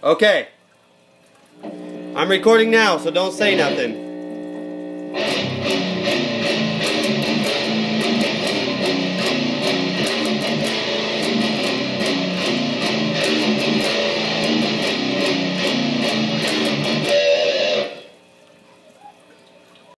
Okay. I'm recording now, so don't say nothing.